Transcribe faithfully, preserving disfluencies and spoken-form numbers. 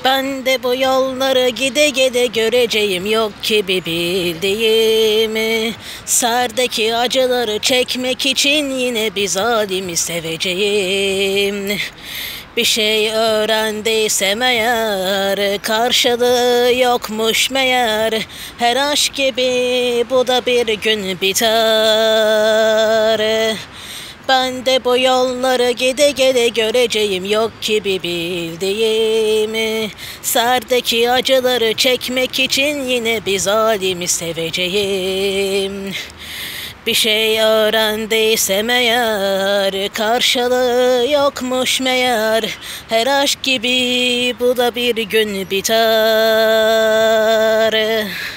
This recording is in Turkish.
Ben de bu yolları gide gide göreceğim, yok ki bir bildiğimi. Serdeki acıları çekmek için yine bir zalimi seveceğim. Bir şey öğrendiysem eğer, karşılığı yokmuş meğer. Her aşk gibi bu da bir gün biter. Ben de bu yolları gide gide göreceğim, yok ki bir bildiğimi. Serdeki acıları çekmek için yine bir zalimi seveceğim. Bir şey öğrendiysem eğer, karşılığı yokmuş meğer. Her aşk gibi bu da bir gün biter.